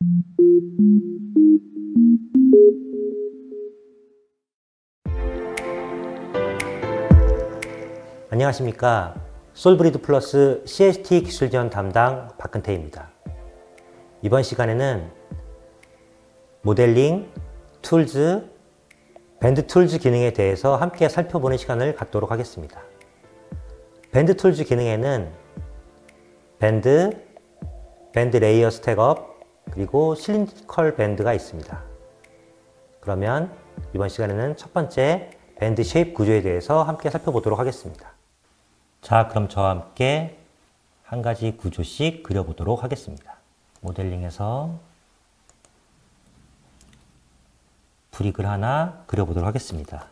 안녕하십니까. 솔브리드 플러스 CST 기술 지원 담당 박근태입니다. 이번 시간에는 모델링, 툴즈, 밴드 툴즈 기능에 대해서 함께 살펴보는 시간을 갖도록 하겠습니다. 밴드 툴즈 기능에는 밴드 레이어 스택업, 그리고 실린디컬 밴드가 있습니다. 그러면 이번 시간에는 첫 번째 밴드 쉐입 구조에 대해서 함께 살펴보도록 하겠습니다. 자, 그럼 저와 함께 한 가지 구조씩 그려보도록 하겠습니다. 모델링에서 브릭을 하나 그려보도록 하겠습니다.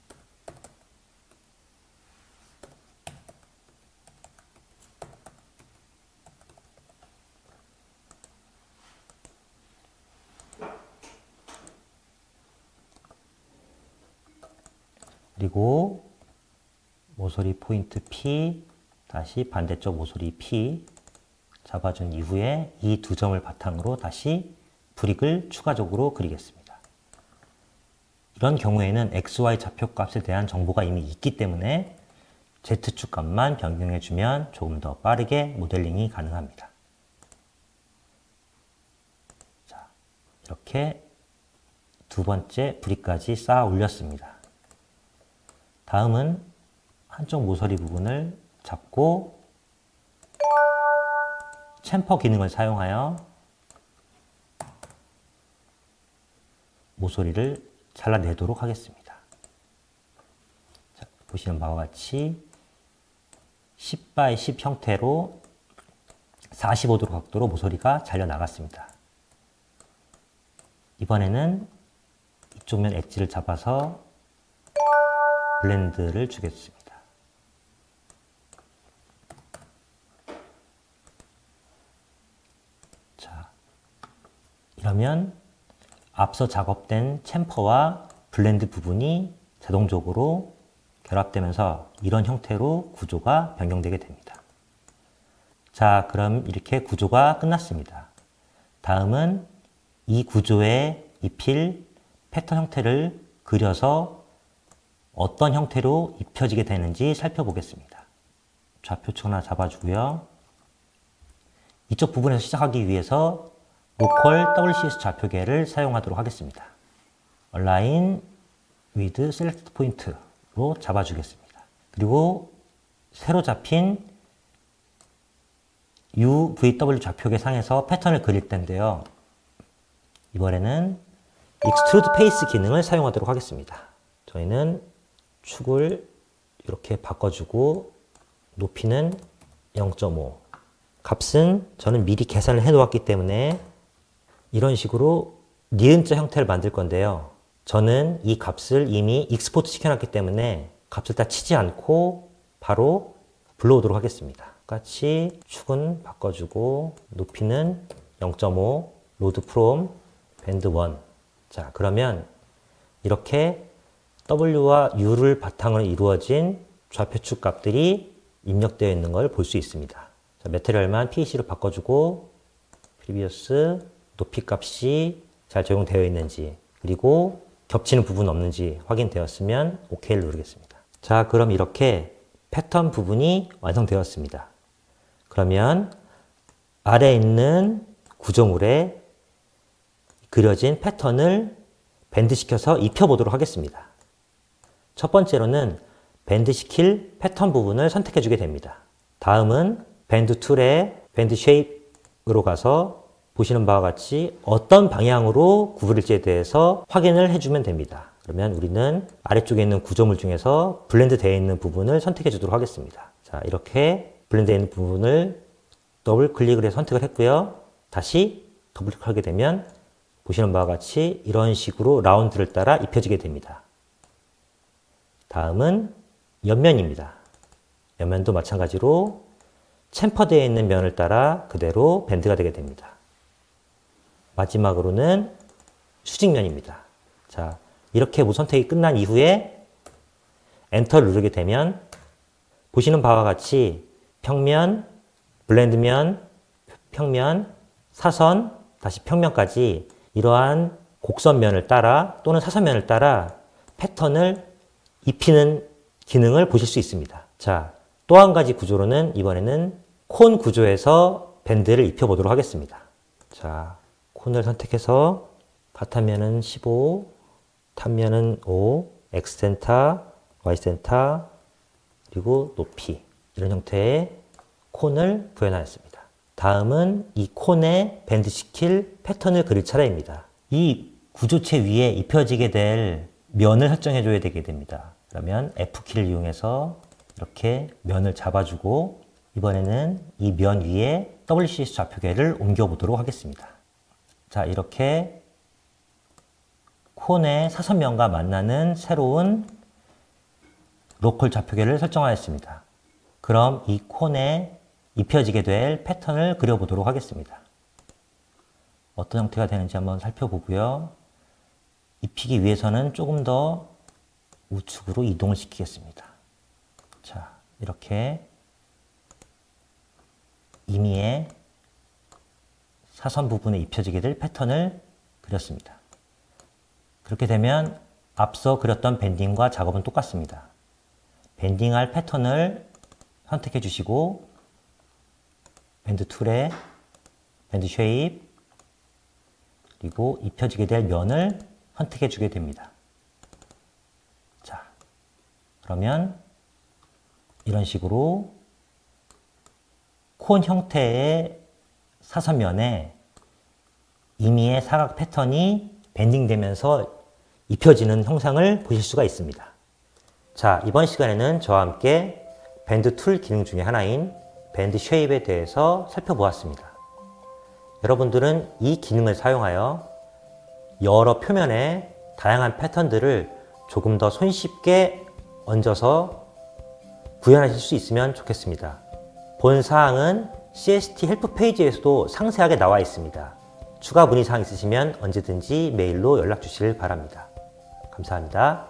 그리고 모서리 포인트 P, 다시 반대쪽 모서리 P 잡아준 이후에 이 두 점을 바탕으로 다시 브릭을 추가적으로 그리겠습니다. 이런 경우에는 XY 좌표값에 대한 정보가 이미 있기 때문에 Z축 값만 변경해주면 조금 더 빠르게 모델링이 가능합니다. 자, 이렇게 두 번째 브릭까지 쌓아 올렸습니다. 다음은 한쪽 모서리 부분을 잡고 챔퍼 기능을 사용하여 모서리를 잘라내도록 하겠습니다. 자, 보시는 바와 같이 10x10 형태로 45도 각도로 모서리가 잘려 나갔습니다. 이번에는 이쪽 면 엣지를 잡아서 블렌드를 주겠습니다. 자, 이러면 앞서 작업된 챔퍼와 블렌드 부분이 자동적으로 결합되면서 이런 형태로 구조가 변경되게 됩니다. 자, 그럼 이렇게 구조가 끝났습니다. 다음은 이 구조에 입힐 패턴 형태를 그려서 어떤 형태로 입혀지게 되는지 살펴보겠습니다. 좌표축 하나 잡아주고요. 이쪽 부분에서 시작하기 위해서 로컬 WCS 좌표계를 사용하도록 하겠습니다. Align with Select Point로 잡아주겠습니다. 그리고 새로 잡힌 UVW 좌표계 상에서 패턴을 그릴 텐데요. 이번에는 Extrude Face 기능을 사용하도록 하겠습니다. 저희는 축을 이렇게 바꿔주고 높이는 0.5, 값은 저는 미리 계산을 해 놓았기 때문에 이런 식으로 니은자 형태를 만들 건데요. 저는 이 값을 이미 익스포트 시켜놨기 때문에 값을 다 치지 않고 바로 불러오도록 하겠습니다. 똑같이 축은 바꿔주고 높이는 0.5, 로드 프롬 밴드 1. 자, 그러면 이렇게 W와 U를 바탕으로 이루어진 좌표축 값들이 입력되어 있는 걸 볼 수 있습니다. 자, 매테리얼만 PEC로 바꿔주고 프리비어스 높이 값이 잘 적용되어 있는지, 그리고 겹치는 부분 없는지 확인되었으면 OK를 누르겠습니다. 자, 그럼 이렇게 패턴 부분이 완성되었습니다. 그러면 아래에 있는 구조물에 그려진 패턴을 밴드시켜서 입혀보도록 하겠습니다. 첫 번째로는 밴드시킬 패턴 부분을 선택해 주게 됩니다. 다음은 밴드 툴의 밴드 쉐입으로 가서 보시는 바와 같이 어떤 방향으로 구부릴지에 대해서 확인을 해주면 됩니다. 그러면 우리는 아래쪽에 있는 구조물 중에서 블렌드 되어 있는 부분을 선택해 주도록 하겠습니다. 자, 이렇게 블렌드 되어 있는 부분을 더블 클릭을 해서 선택을 했고요. 다시 더블 클릭하게 되면 보시는 바와 같이 이런 식으로 라운드를 따라 입혀지게 됩니다. 다음은 옆면입니다. 옆면도 마찬가지로 챔퍼되어 있는 면을 따라 그대로 밴드가 되게 됩니다. 마지막으로는 수직면입니다. 자, 이렇게 무선택이 끝난 이후에 엔터를 누르게 되면 보시는 바와 같이 평면, 블렌드면, 평면, 사선, 다시 평면까지 이러한 곡선면을 따라 또는 사선면을 따라 패턴을 입히는 기능을 보실 수 있습니다. 자, 또 한 가지 구조로는 이번에는 콘 구조에서 밴드를 입혀보도록 하겠습니다. 자, 콘을 선택해서 바탕면은 15, 탑면은 5, X센터, Y센터, 그리고 높이 이런 형태의 콘을 구현하였습니다. 다음은 이 콘에 밴드시킬 패턴을 그릴 차례입니다. 이 구조체 위에 입혀지게 될 면을 설정해 줘야 되게 됩니다. 그러면 F키를 이용해서 이렇게 면을 잡아주고 이번에는 이 면 위에 WCS 좌표계를 옮겨 보도록 하겠습니다. 자, 이렇게 콘의 사선면과 만나는 새로운 로컬 좌표계를 설정하였습니다. 그럼 이 콘에 입혀지게 될 패턴을 그려보도록 하겠습니다. 어떤 형태가 되는지 한번 살펴보고요. 입히기 위해서는 조금 더 우측으로 이동을 시키겠습니다. 자, 이렇게 임의의 사선 부분에 입혀지게 될 패턴을 그렸습니다. 그렇게 되면 앞서 그렸던 밴딩과 작업은 똑같습니다. 밴딩할 패턴을 선택해 주시고 밴드 툴에 밴드 쉐입 그리고 입혀지게 될 면을 선택해 주게 됩니다. 자, 그러면 이런 식으로 콘 형태의 사선면에 임의의 사각 패턴이 밴딩되면서 입혀지는 형상을 보실 수가 있습니다. 자, 이번 시간에는 저와 함께 밴드 툴 기능 중에 하나인 밴드 쉐입에 대해서 살펴보았습니다. 여러분들은 이 기능을 사용하여 여러 표면에 다양한 패턴들을 조금 더 손쉽게 얹어서 구현하실 수 있으면 좋겠습니다. 본 사항은 CST 헬프 페이지에서도 상세하게 나와 있습니다. 추가 문의사항 있으시면 언제든지 메일로 연락 주시길 바랍니다. 감사합니다.